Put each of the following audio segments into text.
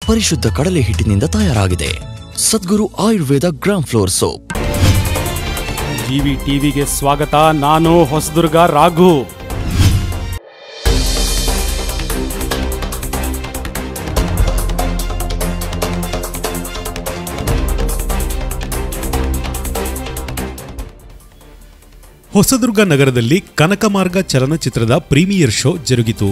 ಪರಿಶುದ್ಧ ಕಡಲೆ ಹಿಟ್ಟಿನಿಂದ ತಯಾರಾಗಿದೆ. Sadguru Ayurveda gram flour soap. GV ಟಿವಿಗೆ ಸ್ವಾಗತ. ನಾನು ಹೊಸದುರ್ಗ ರಾಘು. ಹೊಸದುರ್ಗ ನಗರದಲ್ಲಿ ಕನಕಮಾರ್ಗ ಚಲನಚಿತ್ರದ ಪ್ರೀಮಿಯರ್ ಶೋ ಜರುಗಿತು.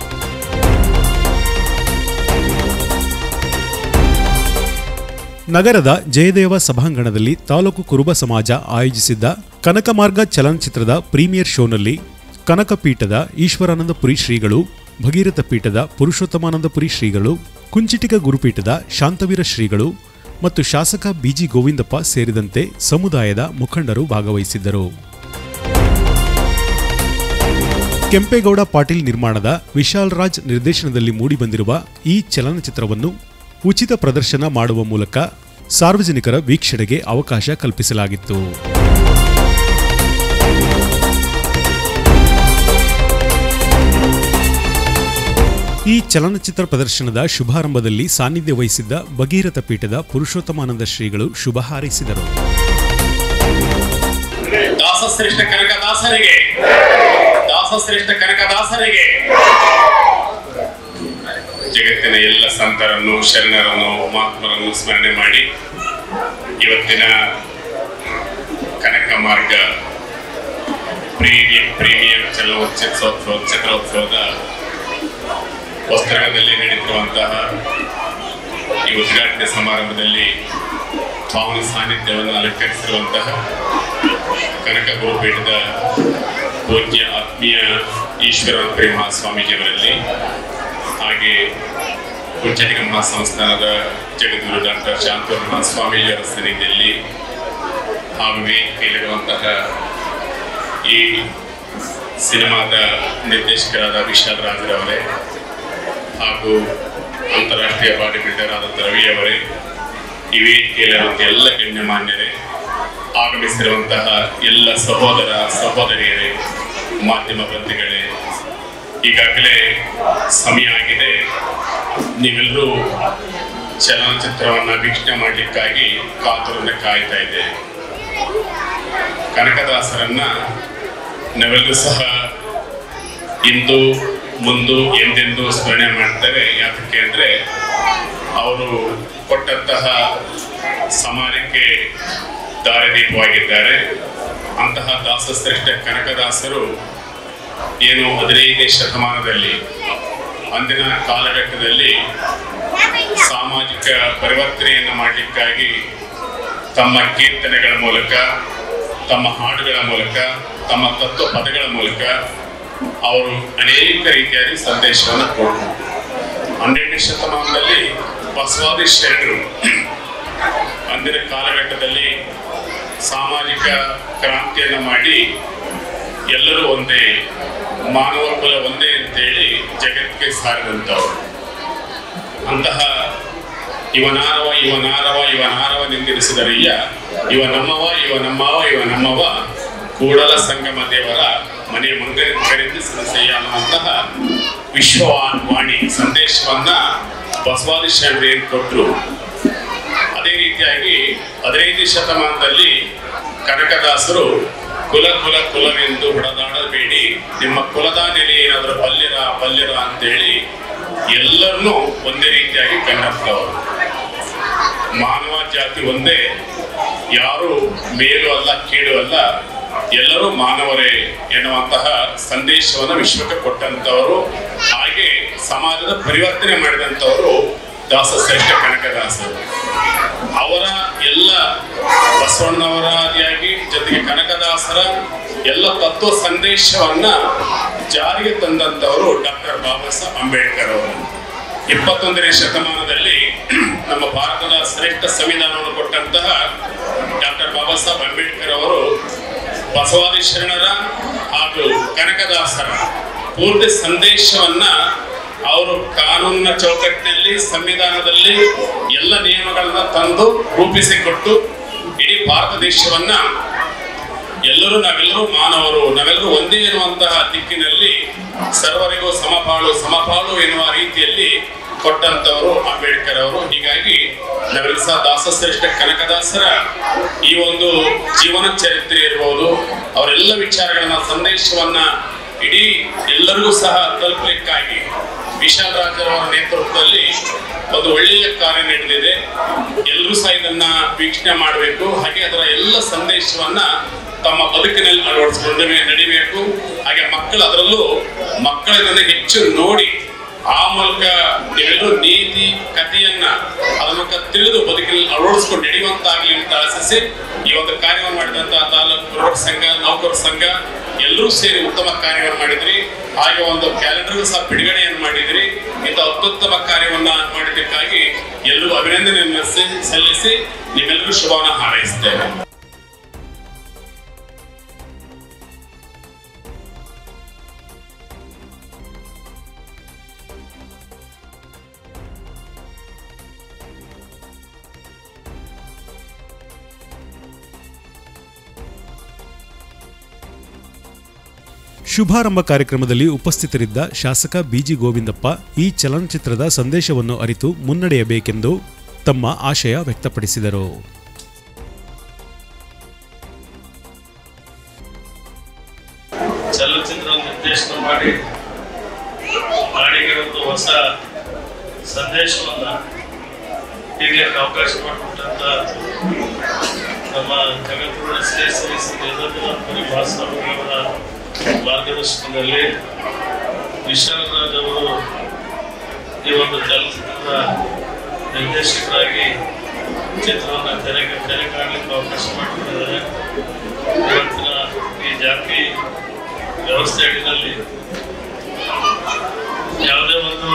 ನಗರದ ಜಯದೇವ ಸಭಾಂಗಣದಲ್ಲಿ ತಾಲೂಕು ಕುರುಬ ಸಮಾಜ ಆಯೋಜಿಸಿದ್ದ ಕನಕಮಾರ್ಗ ಚಲನಚಿತ್ರದ ಪ್ರೀಮಿಯರ್ ಶೋನಲ್ಲಿ ಕನಕಪೀಠದ ಈಶ್ವರಾನಂದಪುರಿ ಶ್ರೀಗಳು, ಭಗೀರಥ ಪೀಠದ ಪುರುಷೋತ್ತಮಾನಂದಪುರಿ ಶ್ರೀಗಳು, ಕುಂಚಿಟಿಕ ಗುರುಪೀಠದ ಶಾಂತವೀರ ಶ್ರೀಗಳು ಮತ್ತು ಶಾಸಕ ಬಿಜಿ ಗೋವಿಂದಪ್ಪ ಸೇರಿದಂತೆ ಸಮುದಾಯದ ಮುಖಂಡರು ಭಾಗವಹಿಸಿದ್ದರು. ಕೆಂಪೇಗೌಡ ಪಾಟೀಲ್ ನಿರ್ಮಾಣದ ವಿಶಾಲ್ ರಾಜ್ ನಿರ್ದೇಶನದಲ್ಲಿ ಮೂಡಿಬಂದಿರುವ ಈ ಚಲನಚಿತ್ರವನ್ನು ಉಚಿತ ಪ್ರದರ್ಶನ ಮಾಡುವ ಮೂಲಕ ಸಾರ್ವಜನಿಕರ ವೀಕ್ಷಣೆಗೆ ಅವಕಾಶ ಕಲ್ಪಿಸಲಾಗಿತ್ತು. ಈ ಚಲನಚಿತ್ರ ಪ್ರದರ್ಶನದ ಶುಭಾರಂಭದಲ್ಲಿ ಸಾನ್ನಿಧ್ಯ ವಹಿಸಿದ್ದ ಭಗೀರಥ ಪೀಠದ ಪುರುಷೋತ್ತಮಾನಂದ ಶ್ರೀಗಳು ಶುಭ ಹಾರೈಸಿದರು. ದಾಸಶ್ರೇಷ್ಠ ಕನಕದಾಸರಿಗೆ ಜಗತ್ತಿನ ಎಲ್ಲ ಸಂತರನ್ನು, ಶರಣರನ್ನು, ಮಹಾತ್ಮರನ್ನು ಸ್ಮರಣೆ ಮಾಡಿ ಇವತ್ತಿನ ಕನಕ ಮಾರ್ಗ ಪ್ರೀಮಿಯರ್ ಚಿತ್ರೋತ್ಸವದ ಹೊಸದುರ್ಗದಲ್ಲಿ ನಡೆದಿರುವಂತಹ ಈ ಉದ್ಘಾಟನೆ ಸಮಾರಂಭದಲ್ಲಿ ಪಾವನ ಸಾನ್ನಿಧ್ಯವನ್ನು ಅಲಂಕರಿಸಿರುವಂತಹ ಕನಕ ಗುರುಪೀಠದ ಪೂಜ್ಯ ಆತ್ಮೀಯ ಈಶ್ವರಾನಂದಪುರಿ ಮಹಾಸ್ವಾಮೀಜಿಯವರಲ್ಲಿ, ಹಾಗೆ ಕುಂಚಿಟಿಕ ಮಹಾಸಂಸ್ಥಾನದ ಜಗದ್ಗುರು ಡಾಕ್ಟರ್ ಶಾಂತವೀರ ಮಹಾಸ್ವಾಮೀಜಿಯವರ ಸನ್ನಿಧಿಯಲ್ಲಿ ಹಾಗೂ ವೇದಿಕೆಯಲ್ಲಿರುವಂತಹ ಈ ಸಿನಿಮಾದ ನಿರ್ದೇಶಕರಾದ ವಿಶಾಲ್ ರಾಜ್ರವರೇ ಹಾಗೂ ಅಂತಾರಾಷ್ಟ್ರೀಯ ಬಾಡಿ ಬಿಲ್ಡರ್ ಆದ ರವಿ ಅವರೇ, ಈ ವೇದಿಕೆಯಲ್ಲಿರುವಂತಹ ಎಲ್ಲ ಗಣ್ಯಮಾನ್ಯರೇ, ಆಗಮಿಸಿರುವಂತಹ ಎಲ್ಲ ಸಹೋದರ ಸಹೋದರಿಯರೇ, ಮಾಧ್ಯಮ ಬಂಧುಗಳೇ, ಈಗಾಗಲೇ ಸಮಯ ಆಗಿದೆ. ನೀವೆಲ್ಲರೂ ಚಲನಚಿತ್ರವನ್ನು ವೀಕ್ಷಣೆ ಮಾಡಲಿಕ್ಕಾಗಿ ಕಾತುರದಿಂದ ಕಾಯ್ತಾ ಇದ್ದೇವೆ. ಕನಕದಾಸರನ್ನ ನಾವೆಲ್ಲರೂ ಸಹ ಇಂದು ಮುಂದು ಎಂದೆಂದು ಸ್ಮರಣೆ ಮಾಡ್ತೇವೆ. ಯಾಕೆ ಅಂದರೆ ಅವರು ಕೊಟ್ಟಂತಹ ಸಮಾಜಕ್ಕೆ ದಾರಿದೀಪವಾಗಿದ್ದಾರೆ. ಅಂತಹ ದಾಸಶ್ರೇಷ್ಠ ಕನಕದಾಸರು ಏನು 15ನೇ ಶತಮಾನದಲ್ಲಿ, ಅಂದಿನ ಕಾಲಘಟ್ಟದಲ್ಲಿ ಸಾಮಾಜಿಕ ಪರಿವರ್ತನೆಯನ್ನು ಮಾಡಲಿಕ್ಕಾಗಿ ತಮ್ಮ ಕೀರ್ತನೆಗಳ ಮೂಲಕ, ತಮ್ಮ ಹಾಡುಗಳ ಮೂಲಕ, ತಮ್ಮ ತತ್ವ ಪದಗಳ ಮೂಲಕ ಅವರು ಅನೇಕ ರೀತಿಯಾಗಿ ಸಂದೇಶವನ್ನು ಕೊಟ್ಟರು. 12ನೇ ಶತಮಾನದಲ್ಲಿ ಬಸವಾದಿ ಶರಣರು ಅಂದಿನ ಕಾಲಘಟ್ಟದಲ್ಲಿ ಸಾಮಾಜಿಕ ಕ್ರಾಂತಿಯನ್ನು ಮಾಡಿ ಎಲ್ಲರೂ ಒಂದೇ, ಮಾನವ ಕುಲ ಒಂದೇ ಅಂತೇಳಿ ಜಗತ್ತಿಗೆ ಸಾರಿದಂಥವರು. ಅಂತಹ ಇವನಾರವ ನಿಂದಿರಿಸಿದರಯ್ಯ, ಇವ ನಮ್ಮವ ಕೂಡಲ ಸಂಗಮ ದೇವರ ಮನೆ ಮಂಗರೆಂದು ಸದಸ್ಯ ಅನ್ನುವಂತಹ ವಿಶ್ವವಾಣಿ ಸಂದೇಶವನ್ನ ಬಸವಾದಿ ಶರಣರು ಏನು ಕೊಟ್ಟರು. ಅದೇ ರೀತಿಯಾಗಿ 15ನೇ ಶತಮಾನದಲ್ಲಿ ಕನಕದಾಸರು ಕುಲವೆಂದು ಹೊಡೆದಾಡಬೇಡಿ, ನಿಮ್ಮ ಕುಲದ ನೆಲೆ ಏನಾದರೂ ಬಲ್ಲಿರ ಅಂತೇಳಿ ಎಲ್ಲರನ್ನೂ ಒಂದೇ ರೀತಿಯಾಗಿ ಕಂಡವರು. ಮಾನವ ಜಾತಿ ಒಂದೇ, ಯಾರು ಮೇಲು ಅಲ್ಲ ಕೀಳು ಅಲ್ಲ, ಎಲ್ಲರೂ ಮಾನವರೇ ಎನ್ನುವಂತಹ ಸಂದೇಶವನ್ನು ವಿಶ್ವಕ್ಕೆ ಕೊಟ್ಟಂತವರು. ಹಾಗೆ ಸಮಾಜದ ಪರಿವರ್ತನೆ ಮಾಡಿದಂಥವರು ದಾಸಶ್ರೇಷ್ಠ ಕನಕದಾಸರು. ಅವರ ಎಲ್ಲ ಬಸವಣ್ಣವರ ಆದಿಯಾಗಿ ಜೊತೆಗೆ ಕನಕದಾಸರ ಎಲ್ಲ ತತ್ವ ಸಂದೇಶವನ್ನ ಜಾರಿಗೆ ತಂದಂಥವರು ಡಾಕ್ಟರ್ ಬಾಬಾ ಸಾಹೇಬ್ ಅಂಬೇಡ್ಕರ್ ಅವರು. 21ನೇ ಶತಮಾನದಲ್ಲಿ ನಮ್ಮ ಭಾರತದ ಶ್ರೇಷ್ಠ ಸಂವಿಧಾನವನ್ನು ಕೊಟ್ಟಂತಹ ಡಾಕ್ಟರ್ ಬಾಬಾ ಸಾಹೇಬ್ ಅಂಬೇಡ್ಕರ್ ಅವರು ಬಸವಾದಿ ಶರಣರ ಹಾಗೂ ಕನಕದಾಸರ ಪೂರ್ತಿ ಸಂದೇಶವನ್ನ ಅವರು ಕಾನೂನಿನ ಚೌಕಟ್ಟಿನಲ್ಲಿ, ಸಂವಿಧಾನದಲ್ಲಿ ಎಲ್ಲ ನಿಯಮಗಳನ್ನ ತಂದು ರೂಪಿಸಿಕೊಟ್ಟು ಇಡೀ ಭಾರತ ದೇಶವನ್ನ ನಾವೆಲ್ಲರೂ ಮಾನವರು, ನಾವೆಲ್ಲರೂ ಒಂದೇ ಎನ್ನುವಂತಹ ದಿಕ್ಕಿನಲ್ಲಿ ಸರ್ವರಿಗೂ ಸಮಪಾಳು ಎನ್ನುವ ರೀತಿಯಲ್ಲಿ ಕೊಟ್ಟಂತವರು ಅಂಬೇಡ್ಕರ್ ಅವರು. ಹೀಗಾಗಿ ನಾವೆಲ್ಲ ಸಹ ದಾಸಶ್ರೇಷ್ಠ ಕನಕದಾಸರ ಈ ಒಂದು ಜೀವನ ಚರಿತ್ರೆ ಇರ್ಬೋದು, ಅವರೆಲ್ಲ ವಿಚಾರಗಳನ್ನ ಸಂದೇಶವನ್ನ ಇಡೀ ಎಲ್ಲರಿಗೂ ಸಹ ತಲುಪಲಿಕ್ಕಾಗಿ ವಿಶಾಲ್ ರಾಜರವರ ನೇತೃತ್ವದಲ್ಲಿ ಒಂದು ಒಳ್ಳೆಯ ಕಾರ್ಯ ನಡೆದಿದೆ. ಎಲ್ಲರೂ ಸಹ ಇದನ್ನ ವೀಕ್ಷಣೆ ಮಾಡಬೇಕು. ಹಾಗೆ ಅದರ ಎಲ್ಲ ಸಂದೇಶವನ್ನ ತಮ್ಮ ಬದುಕಿನಲ್ಲಿ ಅಳವಡಿಸಿಕೊಂಡು ನಡಿಬೇಕು. ಹಾಗೆ ಮಕ್ಕಳು, ಅದರಲ್ಲೂ ಮಕ್ಕಳ ಇದನ್ನ ಹೆಚ್ಚು ನೋಡಿ ಆ ಮೂಲಕ ನೀವೆಲ್ಲರೂ ನೀತಿ ಕಥೆಯನ್ನ ಅದರ ತಿಳಿದು ಬದುಕಿನಲ್ಲಿ ಅಳವಡಿಸ್ಕೊಂಡು ನಡೆಯುವಂತಾಗಲಿ ಅಂತ ಆಶಿಸಿ ಈ ಒಂದು ಕಾರ್ಯವನ್ನು ಮಾಡಿದಂತಹ ತಾಲೂಕು ಕುರುಬರ ಸಂಘ, ನೌಕರ ಸಂಘ ಎಲ್ಲರೂ ಸೇರಿ ಉತ್ತಮ ಕಾರ್ಯವನ್ನು ಮಾಡಿದ್ರಿ. ಹಾಗೆ ಒಂದು ಕ್ಯಾಲೆಂಡರ್ ಸಹ ಬಿಡುಗಡೆಯನ್ನು ಮಾಡಿದ್ರಿ. ಇಂಥ ಅತ್ಯುತ್ತಮ ಕಾರ್ಯವನ್ನ ಮಾಡಿದ್ದಕ್ಕಾಗಿ ಎಲ್ಲರೂ ಅಭಿನಂದನೆಯನ್ನು ಸಲ್ಲಿಸಿ ನಿಮ್ಮೆಲ್ಲರೂ ಶುಭವನ್ನು ಹಾರೈಸುತ್ತೇವೆ. ಶುಭಾರಂಭ ಕಾರ್ಯಕ್ರಮದಲ್ಲಿ ಉಪಸ್ಥಿತರಿದ್ದ ಶಾಸಕ ಬಿಜಿ ಗೋವಿಂದಪ್ಪ ಈ ಚಲನಚಿತ್ರದ ಸಂದೇಶವನ್ನು ಅರಿತು ಮುನ್ನಡೆಯಬೇಕೆಂದು ತಮ್ಮ ಆಶಯ ವ್ಯಕ್ತಪಡಿಸಿದರು. ಚಲನಚಿತ್ರ ನಿರ್ದೇಶನ ಮಾಡಿ ನಾಡಿಗೆ ಒಂದು ಹೊಸ ಸಂದೇಶವನ್ನ ನೀಡಲಿಕ್ಕೆ ಅವಕಾಶ ಮಾಡಿಕೊಟ್ಟಂತ ನಮ್ಮ ಜಗದ್ಗುರು ಶ್ರೀ ಭಾಸ್ಕರವರ ಮಾರ್ಗದರ್ಶನದಲ್ಲಿ ವಿಶಾಲ್ ರಾಜ್ ಅವರು ಈ ಒಂದು ಚಲನಚಿತ್ರದ ನಿರ್ದೇಶಕರಾಗಿ ಚಿತ್ರವನ್ನು ತೆರೆ ಕಾಣಲಿಕ್ಕೆ ಅವಕಾಶ ಮಾಡಿಕೊಟ್ಟಿದ್ದಾರೆ. ಇವತ್ತಿನ ಈ ಜಾತಿ ವ್ಯವಸ್ಥೆ ಅಡಿನಲ್ಲಿ ಯಾವುದೇ ಒಂದು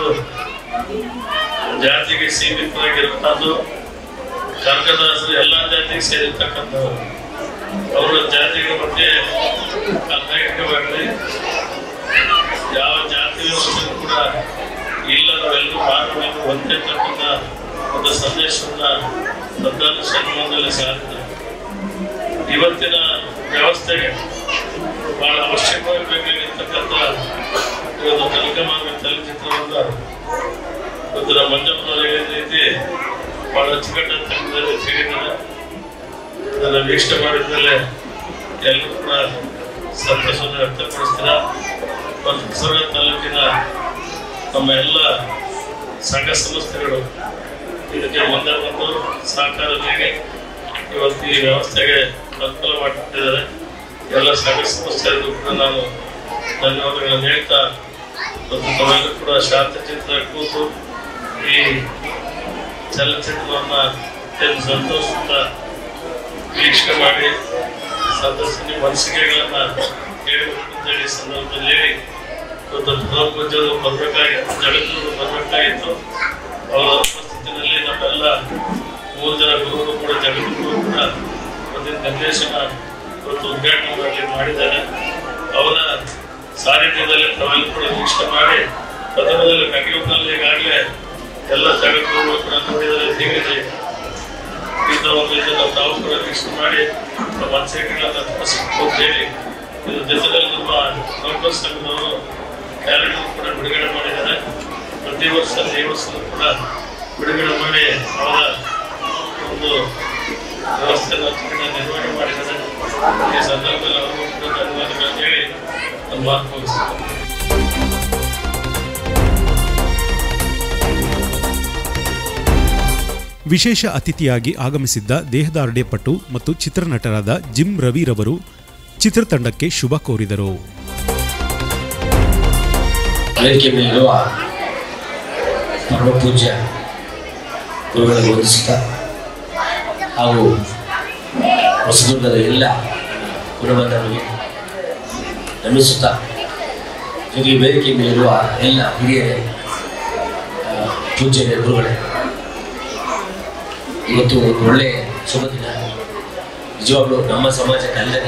ಜಾತಿಗೆ ಸೀಮಿತವಾಗಿರುವಂಥದ್ದು ಕನಕದಾಸರು ಎಲ್ಲ ಜಾತಿಗೆ ಸೇರಿರ್ತಕ್ಕಂಥವ್ರು. ಅವರ ಜಾತಿಗಳ ಬಗ್ಗೆ ಅನ್ವಯಿಕವಾಗಿ ಯಾವ ಜಾತಿ ಕೂಡ ಇಲ್ಲದವೆಲ್ಲರೂ ಮಾನವರಿಗೆ ಹೊಂದಿರ್ತಕ್ಕಂಥ ಒಂದು ಸಂದೇಶವನ್ನ ಪ್ರಧಾನ ಸಂಗಮದಲ್ಲಿ ಸಾರಿದೆ. ಇವತ್ತಿನ ವ್ಯವಸ್ಥೆಗೆ ಬಹಳ ಅವಶ್ಯಕವಾಗಿ ಬೇಕಾಗಿರ್ತಕ್ಕಂಥ ಒಂದು ಕನಕಮಾರ್ಗ ಚಲನಚಿತ್ರವನ್ನ ಇವತ್ತಿನ ಮಂಜಪ್ಪನವರಿಗೆ ರೀತಿ ಬಹಳ ಅಚ್ಚುಕಟ್ಟಲ್ಲಿ ಸಿಗಿದ್ದಾರೆ. ಅದನ್ನು ವೀಕ್ಷಣೆ ಮಾಡಿದ್ಮೇಲೆ ಎಲ್ಲರೂ ಕೂಡ ಸಂತೋಷವನ್ನು ವ್ಯಕ್ತಪಡಿಸ್ತೀರ. ಮತ್ತು ಹೊಸದುರ್ಗ ತಾಲೂಕಿನ ನಮ್ಮ ಎಲ್ಲ ಸಂಘ ಸಂಸ್ಥೆಗಳು ಇದಕ್ಕೆ ಮುಂದೆ ಬಂದು ಸಹಕಾರ ನೀಡಿ ಇವತ್ತು ಈ ವ್ಯವಸ್ಥೆಗೆ ಅನುಕೂಲ ಮಾಡಿಕೊಟ್ಟಿದ್ದಾರೆ. ಎಲ್ಲ ಸಂಘ ಸಂಸ್ಥೆಗಳಿಗೂ ಕೂಡ ನಾನು ಧನ್ಯವಾದಗಳನ್ನು ಹೇಳ್ತಾ, ಮತ್ತು ತಾವೆಲ್ಲರೂ ಕೂಡ ಶಾಂತಚಿತ್ರ ಕೂತು ಈ ಚಲನಚಿತ್ರವನ್ನು ಸಂತೋಷದಿಂದ ವೀಕ್ಷಣೆ ಮಾಡಿ ಸದಸ್ಯನ ಮನಸ್ಸಿಗೆಗಳನ್ನ ಹೇಳಿ ಸಂದರ್ಭದಲ್ಲಿ ಹೇಳಿ ಇವತ್ತು ಪ್ರಧಾನಮಂತ್ರಿಗಳು ಬರಬೇಕಾಗಿತ್ತು, ಜಗತ್ತು ಬರಬೇಕಾಗಿತ್ತು. ಅವರ ಉಪಸ್ಥಿತಿಯಲ್ಲಿ ನಮ್ಮೆಲ್ಲ 3 ಜನ ಗುರುಗಳು ಕೂಡ ಜಗದ್ಗುರು ಕೂಡ ಇವತ್ತಿನ ನಿರ್ದೇಶನ ಇವತ್ತು ಉದ್ಘಾಟನೆ ಮಾಡಿದ್ದಾರೆ. ಅವರ ಸಾನ್ನಿಧ್ಯದಲ್ಲಿ ತಾವೆಲ್ಲ ಕೂಡ ವೀಕ್ಷಣೆ ಮಾಡಿ ಪ್ರಥಮದಲ್ಲಿ ಕಗ್ಗಿಯೂರಿನಲ್ಲಿ ಈಗಾಗಲೇ ಎಲ್ಲ ಜಗದ್ಗುರುಗಳು ಕೂಡ ನೋಡಿದರೆ ಹೇಗಿದೆ ಇಂಥ ಒಂದು ಇದನ್ನು ತಾವು ಕೂಡ ವೀಕ್ಷಣೆ ಮಾಡಿ ಮನಸ್ಸಿಗೆಗಳನ್ನ ಹೇಳಿ ಇದು ಜೊತೆಯಲ್ಲಿ ನಮ್ಮ ನೌಕರ ಸಂಘದವರು ಕ್ಯಾಲೆಂಡರ್ ಕೂಡ ಬಿಡುಗಡೆ ಮಾಡಿದ್ದಾರೆ. ಪ್ರತಿ ವರ್ಷ ಈ ವರ್ಷ ಕೂಡ ಬಿಡುಗಡೆ ಮಾಡಿ ಅವರ ಒಂದು ವ್ಯವಸ್ಥೆಯನ್ನು ನಿರ್ವಹಣೆ ಮಾಡಿದ್ದಾರೆ. ಈ ಸಂದರ್ಭದಲ್ಲಿ ಅವರು ಕೂಡ ಧನ್ಯವಾದಗಳನ್ನು ಹೇಳಿ ನಮ್ಮ ಮಾತು ಮುಗಿಸ್ತಾರೆ. ವಿಶೇಷ ಅತಿಥಿಯಾಗಿ ಆಗಮಿಸಿದ್ದ ದೇಹದಾರ್ಢ್ಯ ಪಟು ಮತ್ತು ಚಿತ್ರನಟರಾದ ಜಿಮ್ ರವಿರವರು ಚಿತ್ರತಂಡಕ್ಕೆ ಶುಭ ಕೋರಿದರು. ವೇದಿಕೆ ಮೇಲಿರುವ ಪರಮ ಪೂಜ್ಯ ಗುರುಗಳನ್ನು ವಂದಿಸುತ್ತಾ ಹಾಗೂ ಹೊಸದುರ್ಗದ ಎಲ್ಲ ಗುರುಬಂಧರಿಗೆ ನಮಿಸುತ್ತಾ, ಜೊತೆಗೆ ವೇದಿಕೆ ಮೇಲಿರುವ ಎಲ್ಲ ಹಿರಿಯರೇ, ಪೂಜ್ಯ ಗುರುಗಳೇ, ಇವತ್ತು ಒಂದು ಒಳ್ಳೆಯ ಶುಭ ದಿನ. ನಿಜವಾಗ್ಲೂ ನಮ್ಮ ಸಮಾಜಕ್ಕೆ ಅಲ್ಲದೆ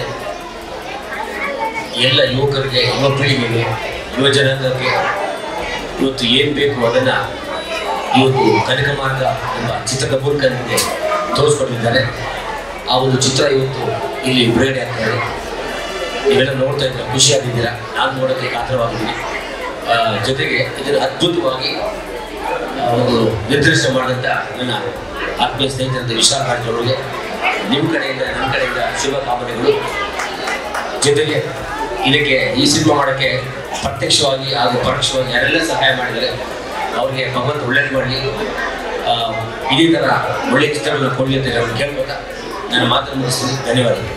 ಎಲ್ಲ ಯುವಕರಿಗೆ, ಯುವ ಪೀಳಿಗೆಗೆ, ಯುವ ಜನಾಂಗಕ್ಕೆ ಇವತ್ತು ಏನು ಬೇಕು ಅದನ್ನು ಇವತ್ತು ಕನಕ ಮಾರ್ಗ ಎಂಬ ಚಿತ್ರದ ಮೂಲಕ ನಮಗೆ ತೋರಿಸ್ಕೊಟ್ಟಿದ್ದಾರೆ. ಆ ಒಂದು ಚಿತ್ರ ಇವತ್ತು ಇಲ್ಲಿ ಬಿಡುಗಡೆ ಆಗ್ತಾರೆ. ನೀವೆಲ್ಲ ನೋಡ್ತಾ ಇದ್ದೀರಾ, ಖುಷಿಯಾಗಿದ್ದೀರಾ. ನಾನು ನೋಡೋಕ್ಕೆ ಕಾತರವಾಗಿದ್ದೀನಿ. ಜೊತೆಗೆ ಇದನ್ನು ಅದ್ಭುತವಾಗಿ ಒಂದು ನಿರ್ದೇಶನ ಮಾಡಿದಂಥ ನನ್ನ ಆತ್ಮೀಯ ಸ್ನೇಹಿತರಂತ ವಿಶಾಲ್ ರಾಜ್ ಅವರಿಗೆ ನಿಮ್ಮ ಕಡೆಯಿಂದ ನನ್ನ ಕಡೆಯಿಂದ ಶುಭಕಾಮನೆಗಳು. ಜೊತೆಗೆ ಇದಕ್ಕೆ ಈ ಸಿನಿಮಾ ಮಾಡೋಕ್ಕೆ ಪ್ರತ್ಯಕ್ಷವಾಗಿ ಹಾಗೂ ಪರೋಕ್ಷವಾಗಿ ಯಾರೆಲ್ಲ ಸಹಾಯ ಮಾಡಿದರೆ ಅವ್ರಿಗೆ ಭಗವಂತ ಒಳ್ಳೇದು ಮಾಡಲಿ, ಇದೇ ಥರ ಒಳ್ಳೆಯ ಚಿತ್ರಗಳನ್ನು ಕೊಡಲಿ ಅಂತ ನಾನು ಕೇಳ್ಬೋದಾ. ನನ್ನ ಮಾತನ್ನು ಮುಗಿಸ್ತೀನಿ. ಧನ್ಯವಾದಗಳು.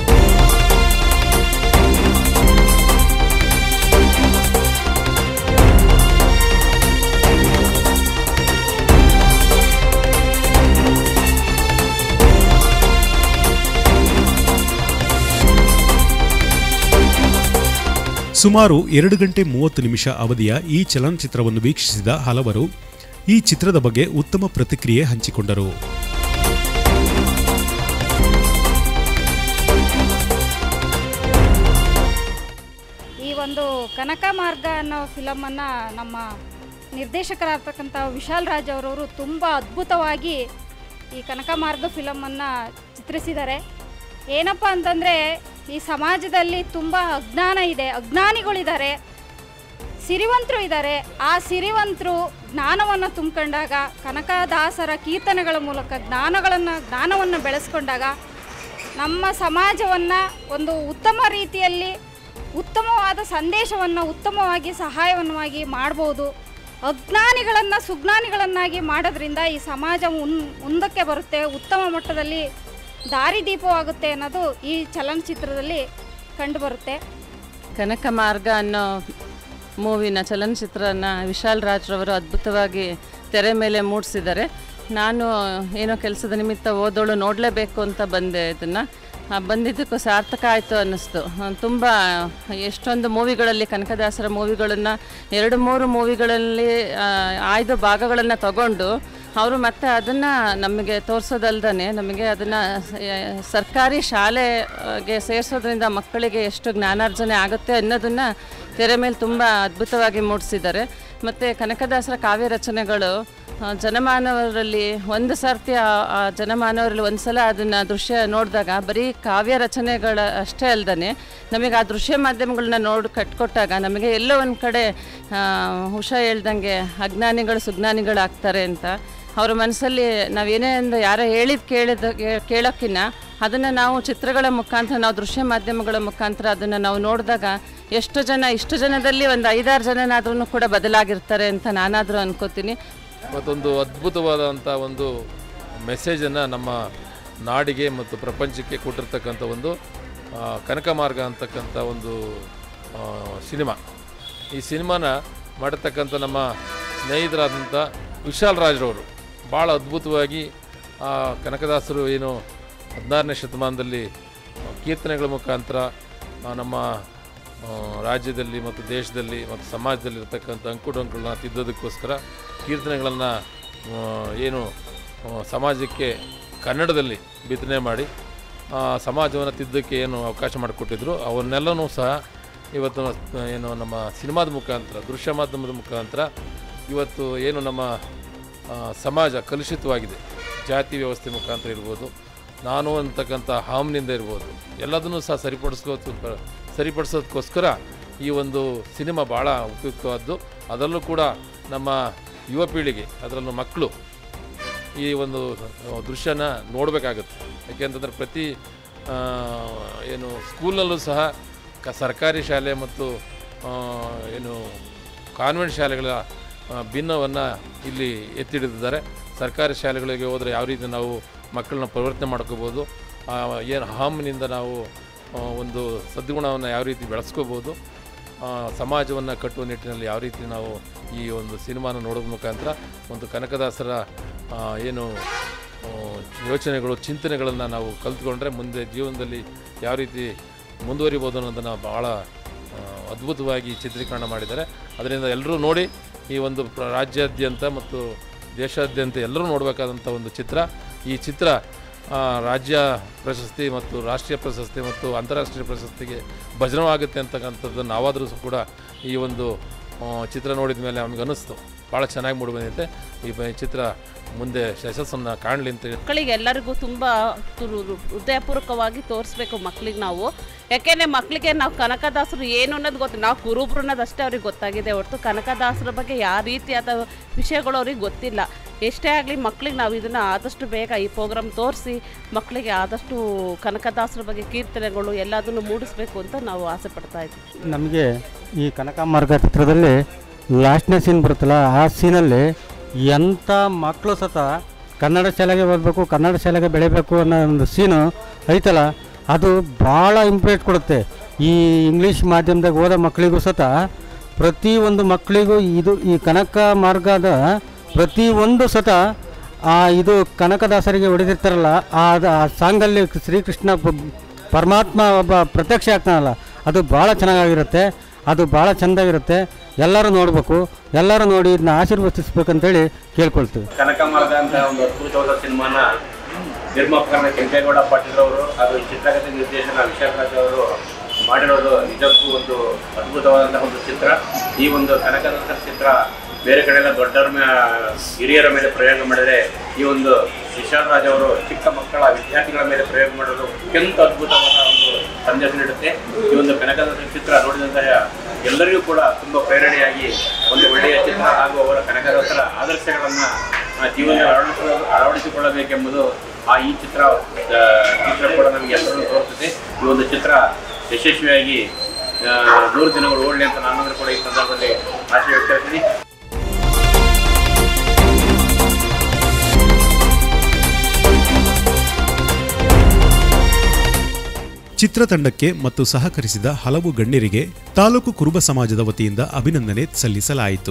ಸುಮಾರು 2 ಗಂಟೆ 30 ನಿಮಿಷ ಅವಧಿಯ ಈ ಚಲನಚಿತ್ರವನ್ನು ವೀಕ್ಷಿಸಿದ ಹಲವರು ಈ ಚಿತ್ರದ ಬಗ್ಗೆ ಉತ್ತಮ ಪ್ರತಿಕ್ರಿಯೆ ಹಂಚಿಕೊಂಡರು. ಈ ಒಂದು ಕನಕ ಮಾರ್ಗ ಅನ್ನೋ ಫಿಲಮನ್ನು ನಮ್ಮ ನಿರ್ದೇಶಕರಾಗ್ತಕ್ಕಂಥ ವಿಶಾಲ್ ರಾಜ್ ಅವರವರು ತುಂಬ ಅದ್ಭುತವಾಗಿ ಈ ಕನಕ ಮಾರ್ಗ ಫಿಲಮನ್ನು ಚಿತ್ರಿಸಿದ್ದಾರೆ. ಏನಪ್ಪ ಅಂತಂದರೆ ಈ ಸಮಾಜದಲ್ಲಿ ತುಂಬ ಅಜ್ಞಾನ ಇದೆ, ಅಜ್ಞಾನಿಗಳಿದ್ದಾರೆ, ಸಿರಿವಂತರು ಇದ್ದಾರೆ. ಆ ಸಿರಿವಂತರು ಜ್ಞಾನವನ್ನು ತುಂಬಿಕೊಂಡಾಗ, ಕನಕದಾಸರ ಕೀರ್ತನೆಗಳ ಮೂಲಕ ಜ್ಞಾನವನ್ನು ಬೆಳೆಸ್ಕೊಂಡಾಗ ನಮ್ಮ ಸಮಾಜವನ್ನು ಒಂದು ಉತ್ತಮ ರೀತಿಯಲ್ಲಿ ಉತ್ತಮವಾದ ಸಂದೇಶವನ್ನು ಉತ್ತಮವಾಗಿ ಸಹಾಯವನ್ನು ಮಾಡ್ಬೋದು. ಅಜ್ಞಾನಿಗಳನ್ನು ಸುಜ್ಞಾನಿಗಳನ್ನಾಗಿ ಮಾಡೋದ್ರಿಂದ ಈ ಸಮಾಜ ಮುಂದಕ್ಕೆ ಬರುತ್ತೆ, ಉತ್ತಮ ಮಟ್ಟದಲ್ಲಿ ದಾರಿದೀಪವಾಗುತ್ತೆ ಅನ್ನೋದು ಈ ಚಲನಚಿತ್ರದಲ್ಲಿ ಕಂಡುಬರುತ್ತೆ. ಕನಕ ಮಾರ್ಗ ಅನ್ನೋ ಮೂವಿನ ಚಲನಚಿತ್ರನ ವಿಶಾಲ್ ರಾಜ್ರವರು ಅದ್ಭುತವಾಗಿ ತೆರೆ ಮೇಲೆ ಮೂಡಿಸಿದ್ದಾರೆ. ನಾನು ಏನೋ ಕೆಲಸದ ನಿಮಿತ್ತ ಓದೋಳು ನೋಡಲೇಬೇಕು ಅಂತ ಬಂದೆ. ಇದನ್ನು ಬಂದಿದ್ದಕ್ಕೂ ಸಾರ್ಥಕ ಆಯಿತು ಅನ್ನಿಸ್ತು. ತುಂಬ ಎಷ್ಟೊಂದು ಮೂವಿಗಳಲ್ಲಿ ಕನಕದಾಸರ ಮೂವಿಗಳನ್ನು 2-3 ಮೂವಿಗಳಲ್ಲಿ ಆಯ್ದ ಭಾಗಗಳನ್ನು ತಗೊಂಡು ಅವರು ಮತ್ತೆ ಅದನ್ನು ನಮಗೆ ತೋರಿಸೋದಲ್ದೇ ನಮಗೆ ಅದನ್ನು ಸರ್ಕಾರಿ ಶಾಲೆಗೆ ಸೇರಿಸೋದ್ರಿಂದ ಮಕ್ಕಳಿಗೆ ಎಷ್ಟು ಜ್ಞಾನಾರ್ಜನೆ ಆಗುತ್ತೆ ಅನ್ನೋದನ್ನು ತೆರೆ ಮೇಲೆ ತುಂಬ ಅದ್ಭುತವಾಗಿ ಮೂಡಿಸಿದ್ದಾರೆ. ಮತ್ತು ಕನಕದಾಸರ ಕಾವ್ಯ ರಚನೆಗಳು ಜನಮಾನವರಲ್ಲಿ ಒಂದು ಸರ್ತಿ ಆ ಜನಮಾನವರಲ್ಲಿ ಒಂದು ಸಲ ಅದನ್ನು ದೃಶ್ಯ ನೋಡಿದಾಗ ಬರೀ ಕಾವ್ಯ ರಚನೆಗಳ ಅಷ್ಟೇ ಅಲ್ಲದೇ ನಮಗೆ ಆ ದೃಶ್ಯ ಮಾಧ್ಯಮಗಳನ್ನ ಕಟ್ಕೊಟ್ಟಾಗ ನಮಗೆ ಎಲ್ಲೋ ಒಂದು ಕಡೆ ಉಷಾ ಹೇಳ್ದಂಗೆ ಅಜ್ಞಾನಿಗಳು ಸುಜ್ಞಾನಿಗಳಾಗ್ತಾರೆ ಅಂತ ಅವರ ಮನಸ್ಸಲ್ಲಿ ನಾವೇನೇ ಒಂದು ಯಾರೋ ಕೇಳೋಕ್ಕಿನ್ನ ಅದನ್ನು ನಾವು ಚಿತ್ರಗಳ ಮುಖಾಂತರ, ನಾವು ದೃಶ್ಯ ಮಾಧ್ಯಮಗಳ ಮುಖಾಂತರ ಅದನ್ನು ನಾವು ನೋಡಿದಾಗ ಇಷ್ಟು ಜನದಲ್ಲಿ ಒಂದು 5-6 ಜನನಾದ್ರೂ ಕೂಡ ಬದಲಾಗಿರ್ತಾರೆ ಅಂತ ನಾನಾದರೂ ಅನ್ಕೋತೀನಿ. ಮತ್ತೊಂದು ಅದ್ಭುತವಾದಂಥ ಒಂದು ಮೆಸೇಜನ್ನು ನಮ್ಮ ನಾಡಿಗೆ ಮತ್ತು ಪ್ರಪಂಚಕ್ಕೆ ಕೊಟ್ಟಿರ್ತಕ್ಕಂಥ ಒಂದು ಕನಕ ಮಾರ್ಗ ಅಂತಕ್ಕಂಥ ಒಂದು ಸಿನಿಮಾ. ಈ ಸಿನಿಮಾನ ಮಾಡಿರ್ತಕ್ಕಂಥ ನಮ್ಮ ಸ್ನೇಹಿತರಾದಂಥ ವಿಶಾಲ್ ರಾಜ್ರವರು ಭಾಳ ಅದ್ಭುತವಾಗಿ ಕನಕದಾಸರು ಏನು 16ನೇ ಶತಮಾನದಲ್ಲಿ ಕೀರ್ತನೆಗಳ ಮುಖಾಂತರ ನಮ್ಮ ರಾಜ್ಯದಲ್ಲಿ ಮತ್ತು ದೇಶದಲ್ಲಿ ಮತ್ತು ಸಮಾಜದಲ್ಲಿ ಇರ್ತಕ್ಕಂಥ ಅಂಕುಡೊಂಕುಗಳನ್ನ ತಿದ್ದೋದಕ್ಕೋಸ್ಕರ ಕೀರ್ತನೆಗಳನ್ನು ಏನು ಸಮಾಜಕ್ಕೆ ಕನ್ನಡದಲ್ಲಿ ಬಿತ್ತನೆ ಮಾಡಿ ಸಮಾಜವನ್ನು ತಿದ್ದೋಕ್ಕೆ ಏನು ಅವಕಾಶ ಮಾಡಿಕೊಟ್ಟಿದ್ರು ಅವನ್ನೆಲ್ಲನೂ ಸಹ ಇವತ್ತು ಏನು ನಮ್ಮ ಸಿನಿಮಾದ ಮುಖಾಂತರ, ದೃಶ್ಯ ಮಾಧ್ಯಮದ ಮುಖಾಂತರ ಇವತ್ತು ಏನು ನಮ್ಮ ಸಮಾಜ ಕಲುಷಿತವಾಗಿದೆ, ಜಾತಿ ವ್ಯವಸ್ಥೆ ಮುಖಾಂತರ ಇರ್ಬೋದು, ನಾನು ಅಂತಕ್ಕಂಥ ಹಾಮ್ನಿಂದ ಇರ್ಬೋದು, ಎಲ್ಲದನ್ನೂ ಸಹ ಸರಿಪಡಿಸೋದಕ್ಕೋಸ್ಕರ ಈ ಒಂದು ಸಿನಿಮಾ ಭಾಳ ಉಪಯುಕ್ತವಾದ್ದು. ಅದರಲ್ಲೂ ಕೂಡ ನಮ್ಮ ಯುವ ಪೀಳಿಗೆ, ಅದರಲ್ಲೂ ಮಕ್ಕಳು ಈ ಒಂದು ದೃಶ್ಯನ ನೋಡಬೇಕಾಗುತ್ತೆ. ಯಾಕೆಂತಂದರೆ ಪ್ರತಿ ಏನು ಸ್ಕೂಲಲ್ಲೂ ಸಹ ಸರ್ಕಾರಿ ಶಾಲೆ ಮತ್ತು ಏನು ಕಾನ್ವೆಂಟ್ ಶಾಲೆಗಳ ಭಿನ್ನವನ್ನು ಇಲ್ಲಿ ಎತ್ತಿಡಿದ್ದಾರೆ. ಸರ್ಕಾರಿ ಶಾಲೆಗಳಿಗೆ ಹೋದರೆ ಯಾವ ರೀತಿ ನಾವು ಮಕ್ಕಳನ್ನ ಪರಿವರ್ತನೆ ಮಾಡ್ಕೋಬೋದು, ಏನು ಹಾಮ್ನಿಂದ ನಾವು ಒಂದು ಸದ್ಗುಣವನ್ನು ಯಾವ ರೀತಿ ಬೆಳೆಸ್ಕೋಬೋದು, ಸಮಾಜವನ್ನು ಕಟ್ಟುವ ನಿಟ್ಟಿನಲ್ಲಿ ಯಾವ ರೀತಿ ನಾವು ಈ ಒಂದು ಸಿನಿಮಾನ ನೋಡೋದ್ರ ಮುಖಾಂತರ ಒಂದು ಕನಕದಾಸರ ಏನು ಯೋಚನೆಗಳು, ಚಿಂತನೆಗಳನ್ನು ನಾವು ಕಲ್ತ್ಕೊಂಡ್ರೆ ಮುಂದೆ ಜೀವನದಲ್ಲಿ ಯಾವ ರೀತಿ ಮುಂದುವರಿಬೋದು ಅನ್ನೋದನ್ನು ಭಾಳ ಅದ್ಭುತವಾಗಿ ಚಿತ್ರೀಕರಣ ಮಾಡಿದ್ದಾರೆ. ಅದರಿಂದ ಎಲ್ಲರೂ ನೋಡಿ ಈ ಒಂದು ರಾಜ್ಯಾದ್ಯಂತ ಮತ್ತು ದೇಶಾದ್ಯಂತ ಎಲ್ಲರೂ ನೋಡಬೇಕಾದಂಥ ಒಂದು ಚಿತ್ರ. ಈ ಚಿತ್ರ ರಾಜ್ಯ ಪ್ರಶಸ್ತಿ ಮತ್ತು ರಾಷ್ಟ್ರೀಯ ಪ್ರಶಸ್ತಿ ಮತ್ತು ಅಂತಾರಾಷ್ಟ್ರೀಯ ಪ್ರಶಸ್ತಿಗೆ ಭಜನವಾಗುತ್ತೆ ಅಂತಕ್ಕಂಥದ್ದನ್ನು ನಾವಾದರೂ ಕೂಡ ಈ ಒಂದು ಚಿತ್ರ ನೋಡಿದ ಮೇಲೆ ನಮಗೆ ಅನ್ನಿಸ್ತು. ಭಾಳ ಚೆನ್ನಾಗಿ ಮೂಡಿಬಂದಿದೆ. ಈ ಚಿತ್ರ ಮುಂದೆ ಯಶಸ್ಸನ್ನು ಕಾಣಲಿ ಅಂತ ಮಕ್ಕಳಿಗೆ ಎಲ್ಲರಿಗೂ ತುಂಬ ಹೃದಯಪೂರ್ವಕವಾಗಿ ತೋರಿಸ್ಬೇಕು ಮಕ್ಕಳಿಗೆ ನಾವು. ಯಾಕೆಂದರೆ ಮಕ್ಕಳಿಗೆ ನಾವು ಕನಕದಾಸರು ಏನು ಅನ್ನೋದು ಗೊತ್ತು, ನಾವು ಕುರುಬರು ಅನ್ನೋದಷ್ಟೇ ಅವ್ರಿಗೆ ಗೊತ್ತಾಗಿದೆ ಹೊರತು ಕನಕದಾಸರ ಬಗ್ಗೆ ಯಾವ ರೀತಿಯಾದ ವಿಷಯಗಳು ಅವ್ರಿಗೆ ಗೊತ್ತಿಲ್ಲ. ಎಷ್ಟೇ ಆಗಲಿ ಮಕ್ಕಳಿಗೆ ನಾವು ಇದನ್ನು ಆದಷ್ಟು ಬೇಗ ಈ ಪ್ರೋಗ್ರಾಮ್ ತೋರಿಸಿ ಮಕ್ಕಳಿಗೆ ಆದಷ್ಟು ಕನಕದಾಸರ ಬಗ್ಗೆ ಕೀರ್ತನೆಗಳು ಎಲ್ಲದನ್ನು ಮೂಡಿಸ್ಬೇಕು ಅಂತ ನಾವು ಆಸೆ ಪಡ್ತಾ ಇದ್ದೀವಿ. ನಮಗೆ ಈ ಕನಕಮಾರ್ಗ ಚಿತ್ರದಲ್ಲಿ ಲಾಸ್ಟ್ನೇ ಸೀನ್ ಬರುತ್ತಲ್ಲ, ಆ ಸೀನಲ್ಲಿ ಎಂಥ ಮಕ್ಕಳು ಸತ ಕನ್ನಡ ಶಾಲೆಗೆ ಓದಬೇಕು, ಕನ್ನಡ ಶಾಲೆಗೆ ಬೆಳಿಬೇಕು ಅನ್ನೋ ಒಂದು ಸೀನು ಐತಲ್ಲ, ಅದು ಭಾಳ ಇಂಪ್ರೆಟ್ ಕೊಡುತ್ತೆ. ಈ ಇಂಗ್ಲೀಷ್ ಮಾಧ್ಯಮದಾಗ ಓದೋ ಮಕ್ಕಳಿಗೂ ಸತ ಪ್ರತಿಯೊಂದು ಮಕ್ಕಳಿಗೂ ಈ ಕನಕ ಮಾರ್ಗದ ಪ್ರತಿಯೊಂದು ಸತ ಇದು ಕನಕದಾಸರಿಗೆ ಹೊಡೆದಿರ್ತಾರಲ್ಲ, ಆ ಸಾಂಗಲ್ಲಿ ಶ್ರೀಕೃಷ್ಣ ಪರಮಾತ್ಮ ಒಬ್ಬ ಪ್ರತ್ಯಕ್ಷ ಆಗ್ತಾನಲ್ಲ, ಅದು ಭಾಳ ಚೆನ್ನಾಗಿರುತ್ತೆ, ಅದು ಭಾಳ ಚೆಂದಾಗಿರುತ್ತೆ. ಎಲ್ಲರೂ ನೋಡಬೇಕು, ಎಲ್ಲರೂ ನೋಡಿ ಇದನ್ನ ಆಶೀರ್ವದಿಸ್ಬೇಕಂತೇಳಿ ಕೇಳ್ಕೊಳ್ತೀವಿ. ಕನಕ ಮಾರ್ಗ ಅಂತ ಒಂದು ಅದ್ಭುತವಾದ ಸಿನಿಮಾನ ನಿರ್ಮಾಪಕರನ್ನ ಕೆಂಪೇಗೌಡ ಪಾಟೀಲ್ ಅವರು ಹಾಗೂ ಚಿತ್ರಕಥೆ ನಿರ್ದೇಶನ ವಿಶಾಲರಾಜ್ ಅವರು ಮಾಡಿರೋದು ನಿಜಕ್ಕೂ ಒಂದು ಅದ್ಭುತವಾದಂತಹ ಒಂದು ಚಿತ್ರ. ಈ ಒಂದು ಕನಕದಾಸರ ಚಿತ್ರ ಬೇರೆ ಕಡೆ ಎಲ್ಲ ದೊಡ್ಡವರ ಹಿರಿಯರ ಮೇಲೆ ಪ್ರಯೋಗ ಮಾಡಿದರೆ, ಈ ಒಂದು ವಿಶಾಲರಾಜ್ ಅವರು ಚಿಕ್ಕ ಮಕ್ಕಳ ವಿದ್ಯಾರ್ಥಿಗಳ ಮೇಲೆ ಪ್ರಯೋಗ ಮಾಡೋದು ಅತ್ಯಂತ ಅದ್ಭುತವಾದ ಒಂದು ಸಂದೇಶ ನೀಡುತ್ತೆ. ಈ ಒಂದು ಕನಕದಾಸರ ಚಿತ್ರ ನೋಡಿದಂತಹ ಎಲ್ಲರಿಗೂ ಕೂಡ ತುಂಬ ಪ್ರೇರಣೆಯಾಗಿ ಒಂದು ಒಳ್ಳೆಯ ಚಿತ್ರ ಹಾಗೂ ಅವರ ಕನಕದಾಸರ ಆದರ್ಶಗಳನ್ನು ಜೀವನದಲ್ಲಿ ಅಳವಡಿಸಿಕೊಳ್ಳಬೇಕೆಂಬುದು ಈ ಚಿತ್ರ ಕೂಡ ನಮಗೆ ಎಲ್ಲರೂ ತೋರಿಸುತ್ತೆ. ಈ ಒಂದು ಚಿತ್ರ ಯಶಸ್ವಿಯಾಗಿ 100 ದಿನಗಳು ಓಡಲಿ ಅಂತ ನಾನು ಕೂಡ ಈ ಸಂದರ್ಭದಲ್ಲಿ ಆಶೆ ವ್ಯಕ್ತಪಡಿಸ್ತೀನಿ. ಚಿತ್ರತಂಡಕ್ಕೆ ಮತ್ತು ಸಹಕರಿಸಿದ ಹಲವು ಗಣ್ಯರಿಗೆ ತಾಲೂಕು ಕುರುಬ ಸಮಾಜದ ವತಿಯಿಂದ ಅಭಿನಂದನೆ ಸಲ್ಲಿಸಲಾಯಿತು.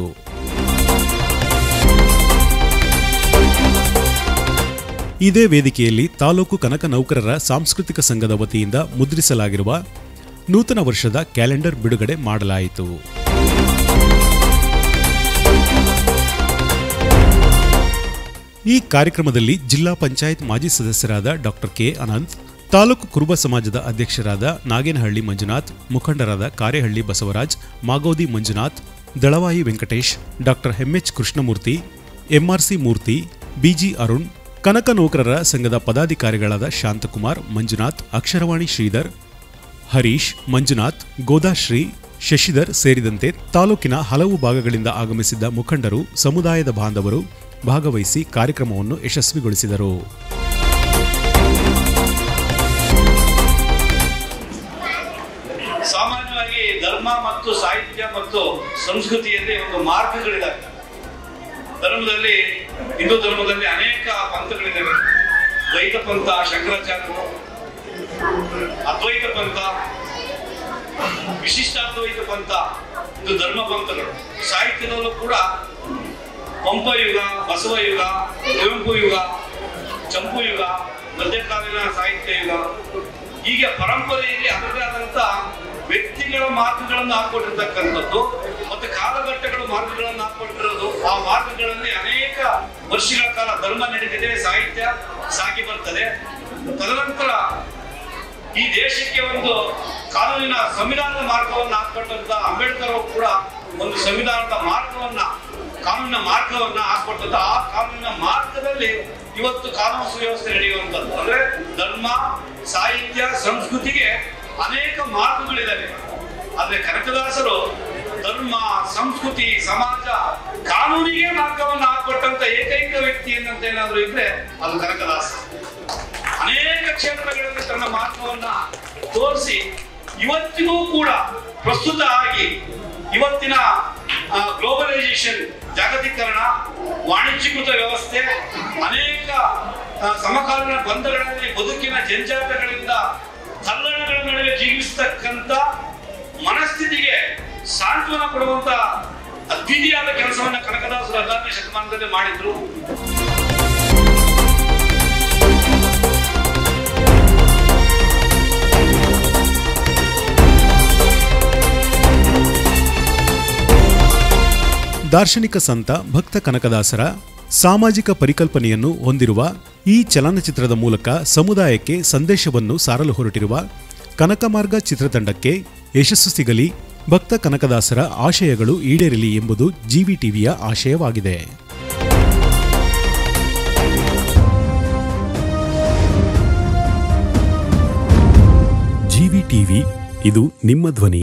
ಇದೇ ವೇದಿಕೆಯಲ್ಲಿ ತಾಲೂಕು ಕನಕ ನೌಕರರ ಸಾಂಸ್ಕೃತಿಕ ಸಂಘದ ವತಿಯಿಂದ ಮುದ್ರಿಸಲಾಗಿರುವ ನೂತನ ವರ್ಷದ ಕ್ಯಾಲೆಂಡರ್ ಬಿಡುಗಡೆ ಮಾಡಲಾಯಿತು. ಈ ಕಾರ್ಯಕ್ರಮದಲ್ಲಿ ಜಿಲ್ಲಾ ಪಂಚಾಯತ್ ಮಾಜಿ ಸದಸ್ಯರಾದ ಡಾಕ್ಟರ್ ಕೆ ಅನಂತ್, ತಾಲೂಕು ಕುರುಬ ಸಮಾಜದ ಅಧ್ಯಕ್ಷರಾದ ನಾಗೇನಹಳ್ಳಿ ಮಂಜುನಾಥ್, ಮುಖಂಡರಾದ Karehalli Basavaraj, Magodi Manjunath, Dalavayi Venkatesh, doctor MH Krishnamurthy, MRC Murthy, BG Arun, Kanaka ನೌಕರರ ಸಂಘದ ಪದಾಧಿಕಾರಿಗಳಾದ ಶಾಂತಕುಮಾರ್, ಮಂಜುನಾಥ್, ಅಕ್ಷರವಾಣಿ ಶ್ರೀಧರ್, ಹರೀಶ್, ಮಂಜುನಾಥ್, ಗೋದಾಶ್ರೀ, ಶಶಿಧರ್ ಸೇರಿದಂತೆ ತಾಲೂಕಿನ ಹಲವು ಭಾಗಗಳಿಂದ ಆಗಮಿಸಿದ್ದ ಮುಖಂಡರು, ಸಮುದಾಯದ ಬಾಂಧವರು ಭಾಗವಹಿಸಿ ಕಾರ್ಯಕ್ರಮವನ್ನು ಯಶಸ್ವಿಗೊಳಿಸಿದರು. ಸಾಮಾನ್ಯವಾಗಿ ಧರ್ಮ ಮತ್ತು ಸಾಹಿತ್ಯ ಮತ್ತು ಸಂಸ್ಕೃತಿಯಲ್ಲಿ ಒಂದು ಮಾರ್ಗಗಳಿದ್ದಾವೆ. ಧರ್ಮದಲ್ಲಿ, ಹಿಂದೂ ಧರ್ಮದಲ್ಲಿ ಅನೇಕ ಪಂಥಗಳಿದ್ದಾವೆ. ದ್ವೈತ ಪಂಥ, ಶಂಕರಾಚಾರ್ಯರು, ಅದ್ವೈತ ಪಂಥ, ವಿಶಿಷ್ಟಾದ್ವೈತ ಪಂಥ, ಇದು ಧರ್ಮ ಪಂಥಗಳು. ಸಾಹಿತ್ಯದಲ್ಲೂ ಕೂಡ ಪಂಪ ಯುಗ, ಬಸವ ಯುಗ, ಕುವೆಂಪು ಯುಗ, ಚಂಪು ಯುಗ, ಮಧ್ಯಕಾಲೀನ ಸಾಹಿತ್ಯ ಯುಗ, ಹೀಗೆ ಪರಂಪರೆಯಲ್ಲಿ ಅದರದೇ ಆದಂತ ವ್ಯಕ್ತಿಗಳ ಮಾರ್ಗಗಳನ್ನು ಹಾಕೊಟ್ಟಿರ್ತಕ್ಕಂಥದ್ದು ಮತ್ತು ಕಾಲಘಟ್ಟಗಳ ಮಾರ್ಗಗಳನ್ನು ಹಾಕೊಟ್ಟಿರೋದು. ಆ ಮಾರ್ಗಗಳಲ್ಲಿ ಅನೇಕ ವರ್ಷಗಳ ಕಾಲ ಧರ್ಮ ನಡೀತಿದೆ, ಸಾಹಿತ್ಯ ಸಾಗಿ ಬರ್ತದೆ. ತದನಂತರ ಈ ದೇಶಕ್ಕೆ ಒಂದು ಕಾನೂನಿನ ಸಂವಿಧಾನದ ಮಾರ್ಗವನ್ನು ಹಾಕೊಟ್ಟಂತ ಅಂಬೇಡ್ಕರ್ ಅವರು ಕೂಡ ಒಂದು ಸಂವಿಧಾನದ ಮಾರ್ಗವನ್ನ, ಕಾನೂನಿನ ಮಾರ್ಗವನ್ನ ಹಾಕೊಟ್ಟಂತ ಆ ಕಾನೂನಿನ ಮಾರ್ಗದಲ್ಲಿ ಇವತ್ತು ಕಾನೂನು ಸುವ್ಯವಸ್ಥೆ ನಡೆಯುವಂಥದ್ದು. ಅಂದ್ರೆ ಧರ್ಮ, ಸಾಹಿತ್ಯ, ಸಂಸ್ಕೃತಿಗೆ ಅನೇಕ ಮಾರ್ಗಗಳಿದ್ದಾವೆ. ಆದ್ರೆ ಕನಕದಾಸರು ಧರ್ಮ, ಸಂಸ್ಕೃತಿ, ಸಮಾಜ, ಕಾನೂನಿಗೆ ಮಾರ್ಗವನ್ನು ಹಾಕೊಟ್ಟಂತ ಏಕೈಕ ವ್ಯಕ್ತಿ ಏನಂತ ಏನಾದ್ರು ಇದ್ರೆ ಅದು ಕನಕದಾಸ. ಅನೇಕ ಕ್ಷೇತ್ರಗಳಲ್ಲಿ ತನ್ನ ಮಾರ್ಗವನ್ನ ತೋರಿಸಿ ಇವತ್ತಿಗೂ ಕೂಡ ಪ್ರಸ್ತುತ ಆಗಿ ಇವತ್ತಿನ ಗ್ಲೋಬಲೈಸೇಷನ್, ಜಾಗತೀಕರಣ, ವಾಣಿಜ್ಯೀಕೃತ ವ್ಯವಸ್ಥೆ, ಅನೇಕ ಸಮಕಾಲೀನ ಬಂಧಗಳಲ್ಲಿ ಬದುಕಿನ ಜಂಜಾಟಗಳಿಂದ ತಲ್ಲಣಗಳ ನಡುವೆ ಜೀವಿಸತಕ್ಕಂತ ಮನಸ್ಥಿತಿಗೆ ಸಾಂತ್ವನ ಕೊಡುವಂತ ಅದ್ವಿತೀಯಾದ ಕೆಲಸವನ್ನ ಕನಕದಾಸರು 14ನೇ ಶತಮಾನದಲ್ಲಿ ಮಾಡಿದ್ರು. ದಾರ್ಶನಿಕ ಸಂತ ಭಕ್ತ ಕನಕದಾಸರ ಸಾಮಾಜಿಕ ಪರಿಕಲ್ಪನೆಯನ್ನು ಹೊಂದಿರುವ ಈ ಚಲನಚಿತ್ರದ ಮೂಲಕ ಸಮುದಾಯಕ್ಕೆ ಸಂದೇಶವನ್ನು ಸಾರಲು ಹೊರಟಿರುವ ಕನಕಮಾರ್ಗ ಚಿತ್ರತಂಡಕ್ಕೆ ಯಶಸ್ಸು ಸಿಗಲಿ, ಭಕ್ತ ಕನಕದಾಸರ ಆಶಯಗಳು ಈಡೇರಲಿ ಎಂಬುದು ಜಿವಿಟಿವಿಯ ಆಶಯವಾಗಿದೆ. ಜಿವಿಟಿವಿ, ಇದು ನಿಮ್ಮ ಧ್ವನಿ.